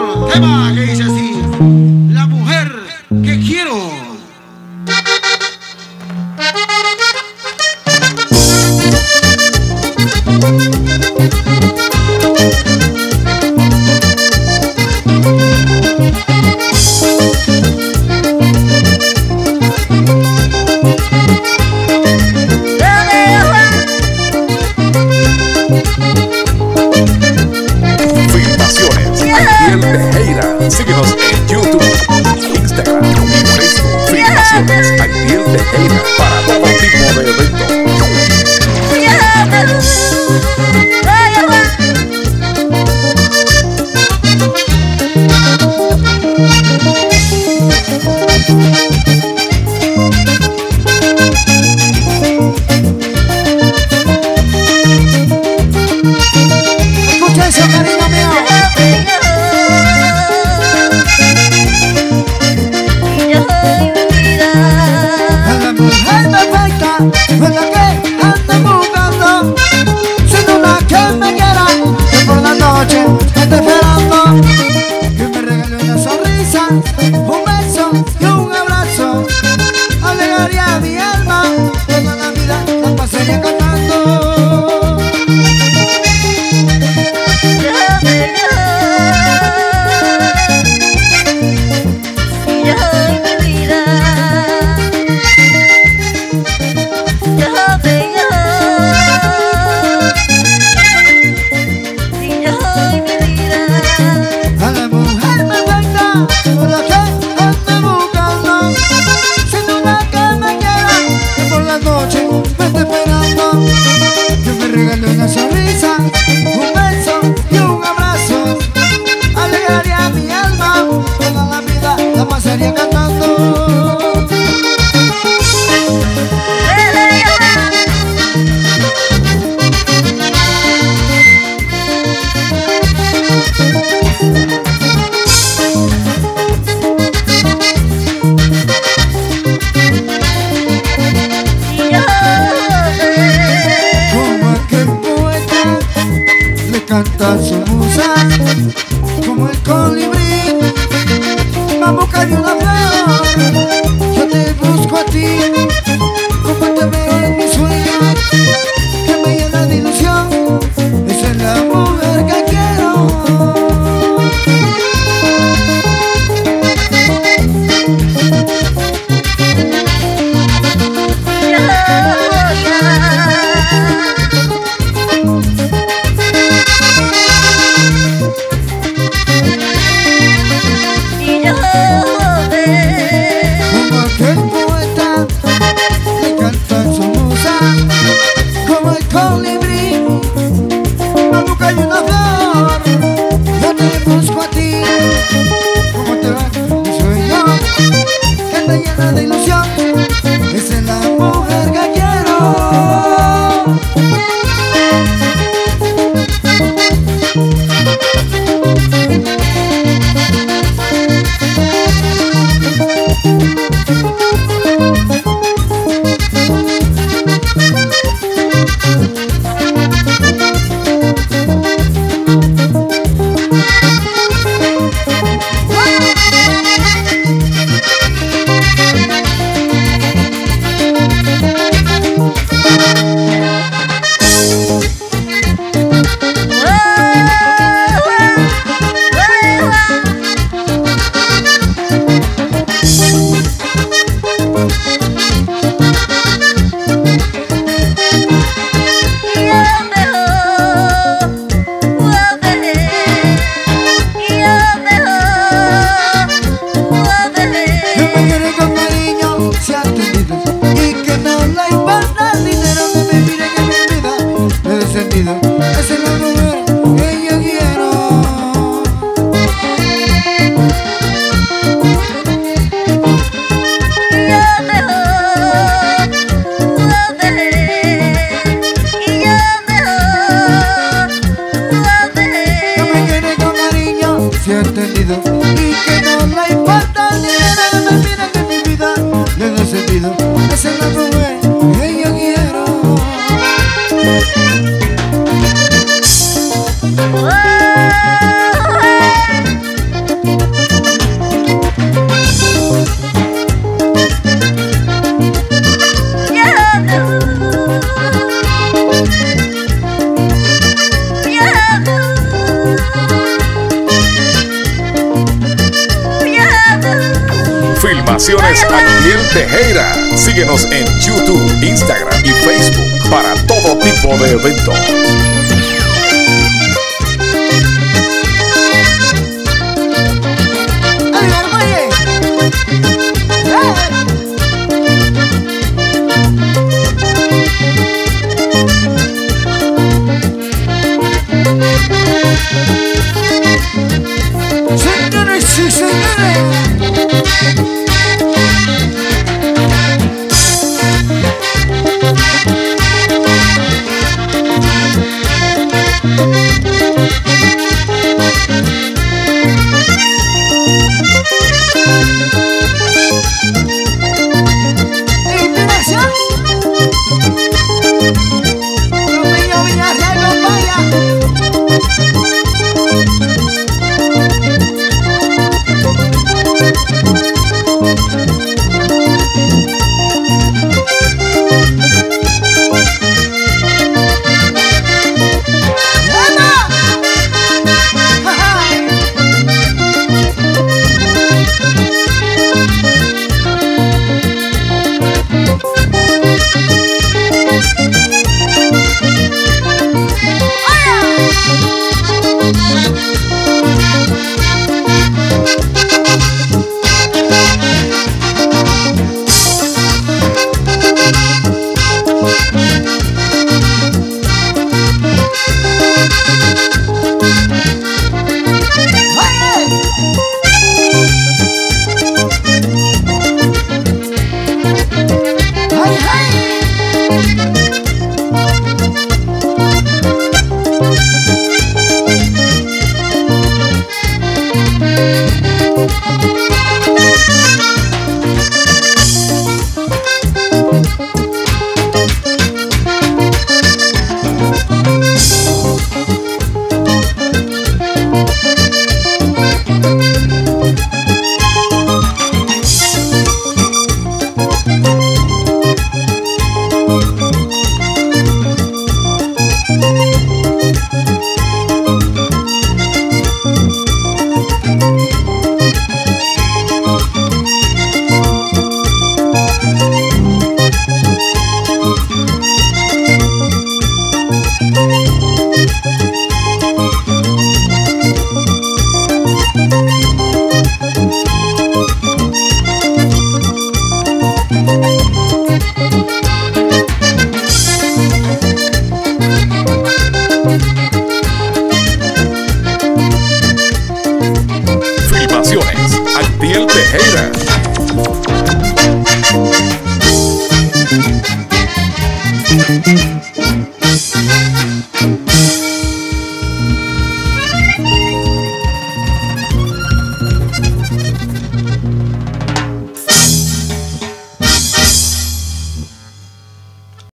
tema que dice así: la mujer que quiero. Síguenos en YouTube, Instagram y Facebook. Filmaciones Ariel Tejera para todo tipo de eventos. Escucha eso, cariño mío. Fue la que ando buscando, sin una que me quiera, que por la noche me esté esperando, que me regale una sonrisa, un beso y un abrazo, alegraría mi alma, toda la vida la pasaría cantando. Una sonrisa, un beso y un abrazo, alegraría mi alma, toda la vida la pasaría cantando. Canta su musa como el colibrí, va a buscar una flor. Yo te busco a ti, como te veo en mi sueño, que me llena de ilusión. Esa es la mujer que quiero. De ilusión, esa es la mujer que quiero. Esa es la mujer que yo quiero. Que me quiere con cariño, si ha entendido, y que no le importa el dinero. Me mira que mi vida le da sentido. Esa es la mujer que yo quiero. Felicitaciones a Ariel Tejera. Síguenos en YouTube, Instagram y Facebook para todo tipo de eventos.